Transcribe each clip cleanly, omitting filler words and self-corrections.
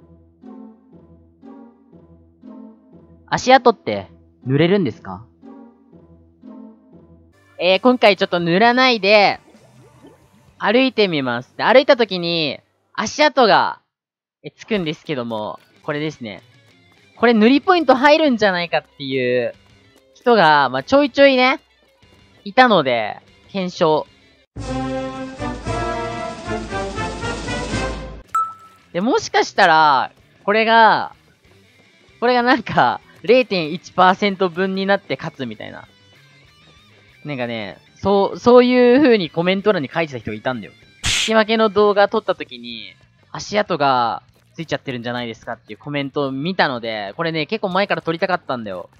足跡って濡れるんですか？今回ちょっと塗らないで、歩いてみます。で、歩いた時に、足跡が、つくんですけども、これですね。これ塗りポイント入るんじゃないかっていう人が、まあ、ちょいちょいね、いたので、検証。で、もしかしたら、これがなんか、0.1% 分になって勝つみたいな。なんかね、そういう風にコメント欄に書いてた人がいたんだよ。引き分けの動画撮った時に、足跡がついちゃってるんじゃないですかっていうコメントを見たので、これね、結構前から撮りたかったんだよ。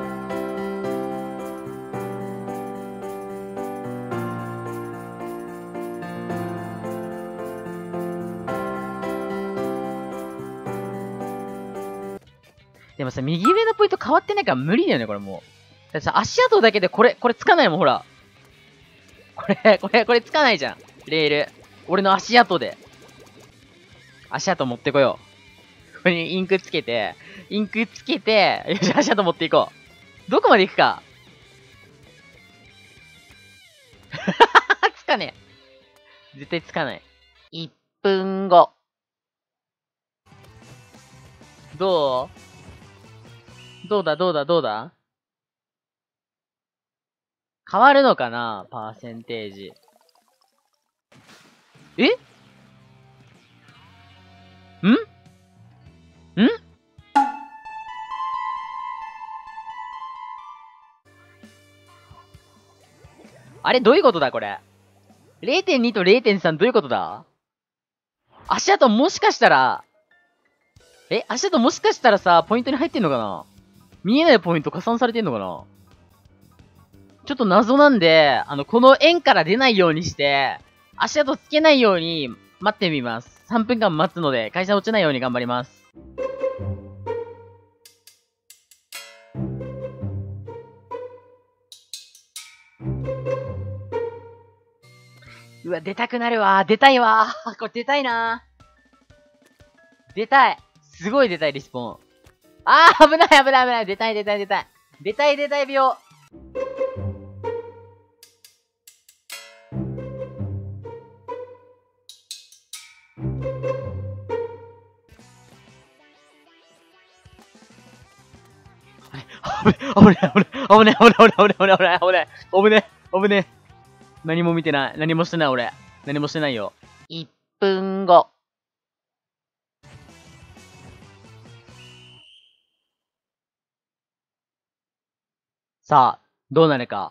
でもさ、右上のポイント変わってないから無理だよね、これもう。だってさ、足跡だけでこれつかないもん、ほら。これつかないじゃん。レール。俺の足跡で。足跡持ってこよう。ここにインクつけて、よし、足跡持っていこう。どこまで行くか。つかねえ。絶対つかない。1分後。どうだ変わるのかなパーセンテージ。えんあれどういうことだこれ。0.2 と 0.3 どういうことだ？足跡もしかしたら、足跡もしかしたらさ、ポイントに入ってんのかな？見えないポイント加算されてんのかな？ちょっと謎なんで、この円から出ないようにして、足跡つけないように待ってみます。3分間待つので、会社落ちないように頑張ります。うわ、出たくなるわ。出たいわ。これ出たいな。出たい。すごい出たい、リスポーン。危ない。出たい病。危ね。何も見てない。何もしてない、俺。何もしてないよ。1分後。さあ、どうなるか。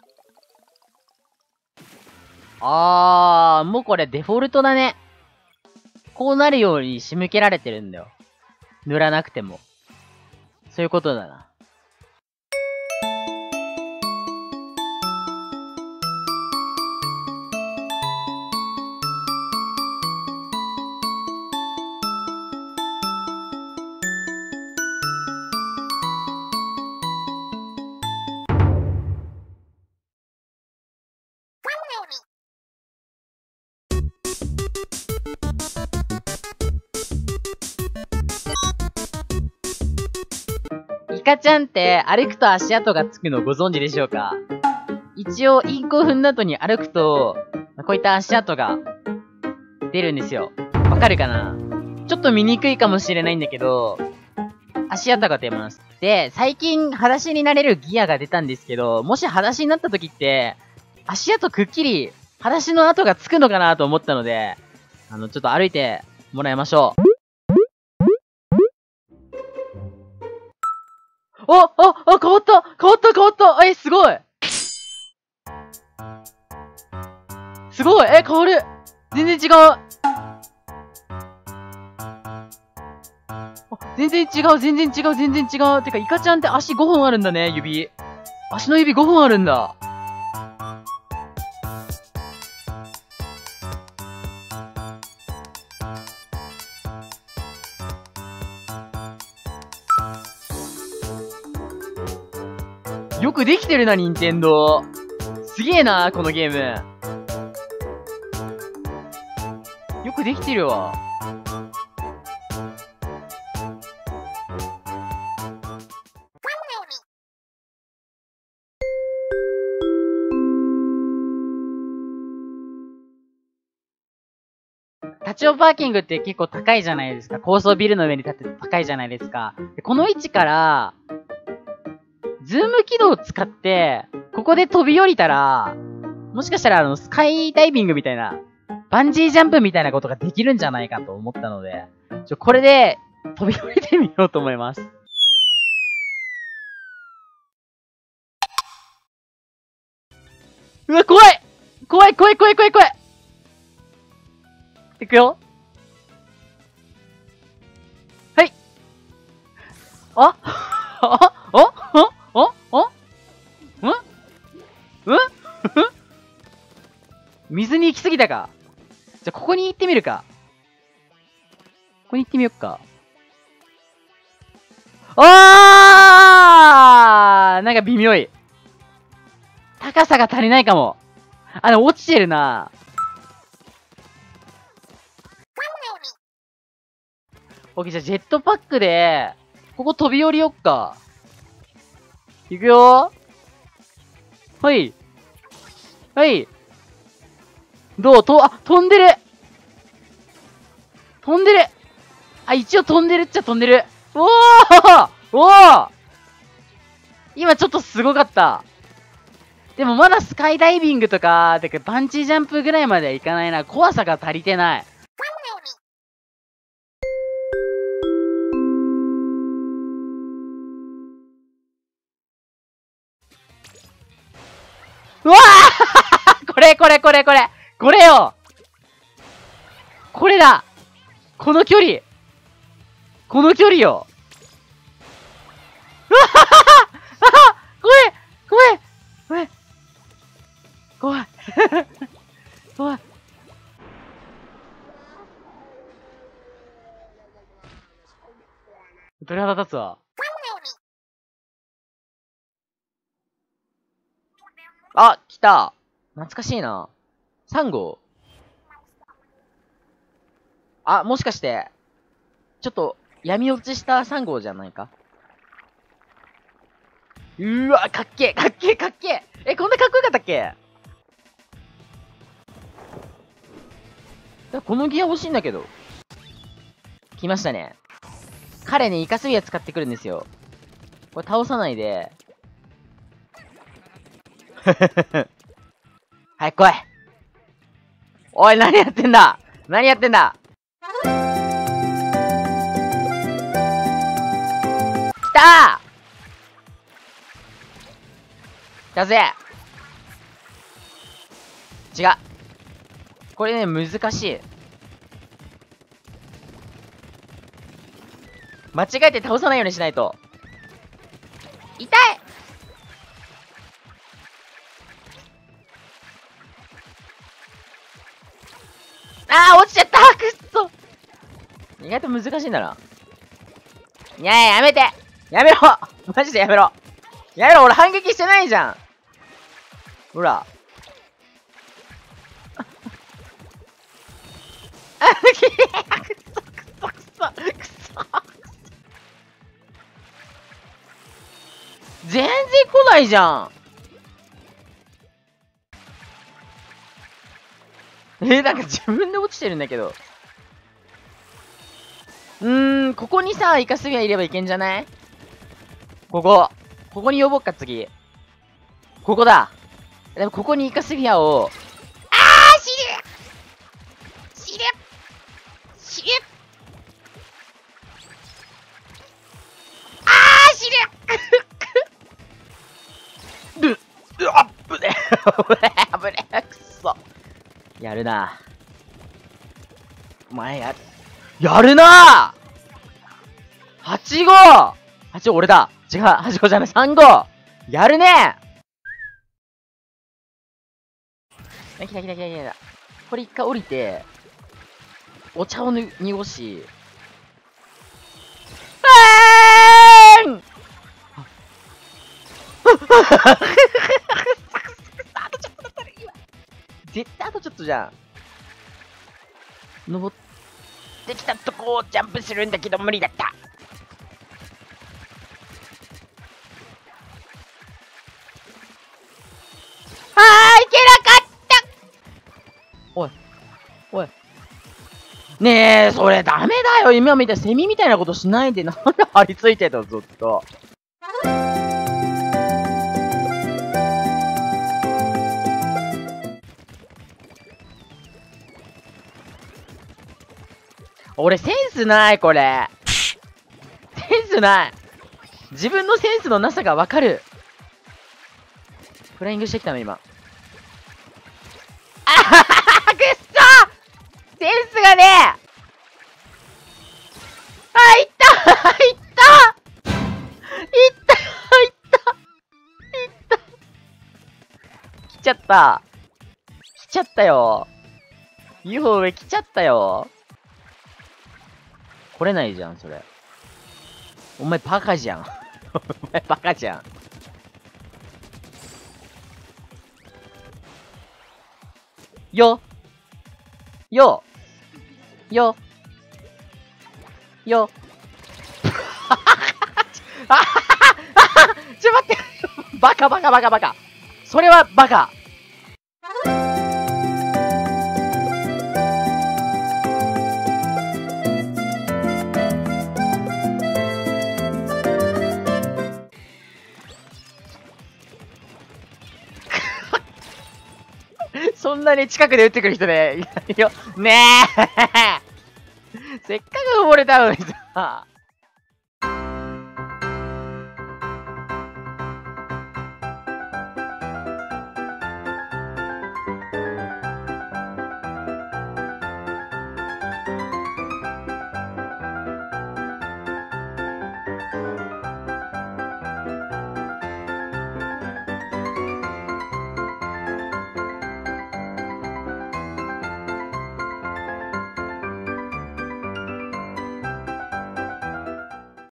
もうこれデフォルトだね。こうなるように仕向けられてるんだよ。塗らなくても。そういうことだな。 イカちゃんって歩くと足跡がつくのご存知でしょうか？一応、インコを踏んだ後に歩くと、こういった足跡が出るんですよ。わかるかな？ちょっと見にくいかもしれないんだけど、足跡が出ます。で、最近、裸足になれるギアが出たんですけど、もし裸足になった時って、足跡くっきり、裸足の跡がつくのかなと思ったので、ちょっと歩いてもらいましょう。変わったすごいすごい変わる全然違う全然違うてか、イカちゃんって足5本あるんだね、指。足の指5本あるんだ。よくできてるな、任天堂。すげえな、このゲーム。よくできてるわ。立ちオパーキングって結構高いじゃないですか。高層ビルの上に立って高いじゃないですか。でこの位置から、ズーム起動を使って、ここで飛び降りたら、もしかしたらスカイダイビングみたいな、バンジージャンプみたいなことができるんじゃないかと思ったので、これで飛び降りてみようと思います。うわ、怖いいくよ。はい。水に行き過ぎたか。じゃ、ここに行ってみるか。ここに行ってみよっか。なんか微妙い。高さが足りないかも。落ちてるな。オッケー、じゃあジェットパックで、ここ飛び降りよっか。いくよー。はい。どう飛んでる一応飛んでるっちゃ飛んでる。おー今ちょっとすごかった。でもまだスカイダイビングとか、バンジージャンプぐらいまではいかないな。怖さが足りてない。うわーこれよこれだこの距離ようわははは怖い鳥肌立つわ。あ、来た。懐かしいな。サンゴ。もしかして、ちょっと、闇落ちしたサンゴじゃないか？うわ、かっけえ。こんなかっこよかったっけ？このギア欲しいんだけど。来ましたね。彼ね、イカスミア使ってくるんですよ。これ倒さないで。はい、来い。おい、何やってんだ来た来たぜ違う。これね、難しい。間違えて倒さないようにしないと。痛い落ちちゃったくっそ意外と難しいんだな。いやいや、やめてやめろマジでやめろ俺反撃してないじゃんほら。くそ全然来ないじゃん。なんか自分で落ちてるんだけど。ここにさ、イカスミヤいればいけんじゃない？ここに呼ぼっか、次。ここだ。でも、ここにイカスミヤを。死ぬあっぶね危ねえくそ。やるな。お前やるな！ 8-5！ 8-5俺だ。違う、8-5じゃない、3-5！ やるね来た。これ一回降りて、お茶を濁し、絶対あとちょっとじゃん。登ってきたとこをジャンプするんだけど無理だった。いけなかった。おい。ねえ、それダメだよ。今みたいなセミみたいなことしないで、なんで張り付いてたの、ずっと。俺センスない、これ。センスない。自分のセンスのなさがわかる。フライングしてきたの、今。くっそセンスがねいった来ちゃったよ。UFO 上来ちゃったよ。来れないじゃん、それ。お前バカじゃん。お前バカじゃん。よちょ、待って。バカ。それはバカ。そんなに近くで撃ってくる人ね、いないよ。ねえせっかく溺れたのにさ。